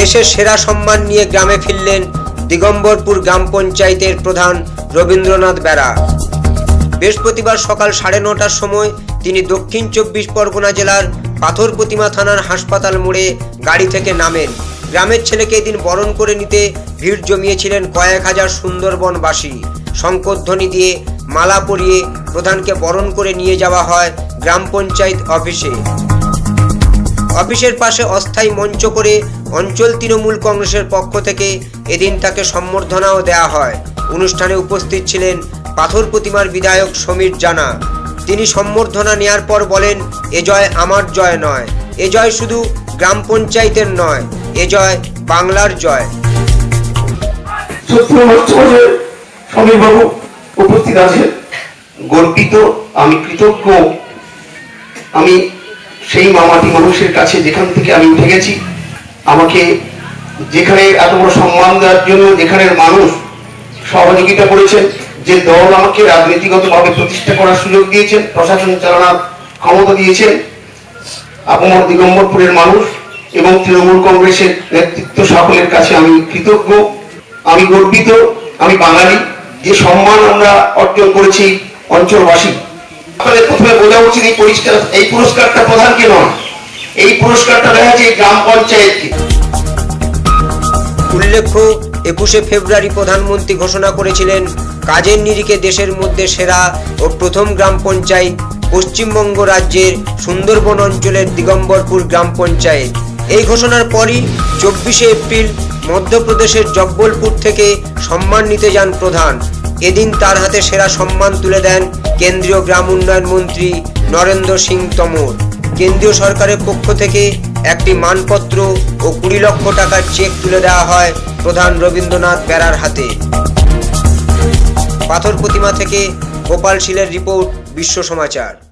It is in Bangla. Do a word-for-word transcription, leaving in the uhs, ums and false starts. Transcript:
দেশের সেরা সম্মান নিয়ে গ্রামে ফিরলেন দিগম্বরপুর গ্রাম পঞ্চায়েতের প্রধান রবীন্দ্রনাথ বেরা। বৃহস্পতিবার সকাল সাড়ে নটার সময় তিনি দক্ষিণ চব্বিশ পরগনা জেলার পাথর প্রতিমা থানার হাসপাতাল মোড়ে গাড়ি থেকে নামেন। গ্রামের ছেলেকে এদিন বরণ করে নিতে ভিড় জমিয়েছিলেন কয়েক হাজার সুন্দরবনবাসী। শঙ্করধ্বনি দিয়ে মালা পরিয়ে প্রধানকে বরণ করে নিয়ে যাওয়া হয় গ্রাম পঞ্চায়েত অফিসে। অফিসের পাশে অস্থায়ী মঞ্চ করে অঞ্চল তৃণমূল কংগ্রেসের পক্ষ থেকে এদিন তাকে সম্বর্ধনাও দেওয়া হয়। অনুষ্ঠানে উপস্থিত ছিলেন পাথর প্রতিমার বিধায়ক সমীর জানা। তিনি সম্বর্ধনা নেয়ার পর বলেন, এ জয় আমার জয় নয়, এ জয় শুধু গ্রাম পঞ্চায়েতের নয়, এ জয় বাংলার জয়। সমীরবাবু উপস্থিত আছেন, গর্বিত, আমি কৃতজ্ঞ। আমি সেই মামাটি মানুষের কাছে যেখান থেকে আমি উঠে গেছি, আমাকে যেখানে এত বড় সম্মান দেওয়ার জন্য যেখানের মানুষ সহযোগিতা করেছেন, যে দল আমাকে রাজনীতিগতভাবে প্রতিষ্ঠা করার সুযোগ দিয়েছেন, প্রশাসন চালানোর ক্ষমতা দিয়েছেন, আপমর দিগম্বরপুরের মানুষ এবং তৃণমূল কংগ্রেসের নেতৃত্ব সকলের কাছে আমি কৃতজ্ঞ, আমি গর্বিত। আমি বাঙালি, যে সম্মান আমরা অর্জন করেছি অঞ্চলবাসী। আপনাদের প্রথমে বোঝা উচিত এই পরিষ্কার এই পুরস্কারটা প্রধানকে নয়, এই পুরস্কারটা দেওয়া হয়েছে গ্রাম পঞ্চায়েতকে। উল্লেখ্য, একুশে ফেব্রুয়ারি প্রধানমন্ত্রী ঘোষণা করেছিলেন কাজের নিরিখে দেশের মধ্যে সেরা ও প্রথম গ্রাম পঞ্চায়েত পশ্চিমবঙ্গ রাজ্যের সুন্দরবন অঞ্চলের দিগম্বরপুর গ্রাম পঞ্চায়েত। এই ঘোষণার পরই চব্বিশে এপ্রিল মধ্যপ্রদেশের জব্বলপুর থেকে সম্মান নিতে যান প্রধান। এদিন তার হাতে সেরা সম্মান তুলে দেন কেন্দ্রীয় গ্রাম উন্নয়ন মন্ত্রী নরেন্দ্র সিং তোমর। কেন্দ্রীয় সরকারের পক্ষ থেকে একটি মানপত্র ও কুড়ি লক্ষ টাকার চেক তুলে দেওয়া হয় প্রধান রবীন্দ্রনাথ বেরার হাতে। পাথর প্রতিমা থেকে গোপাল শীলের রিপোর্ট, বিশ্ব সমাচার।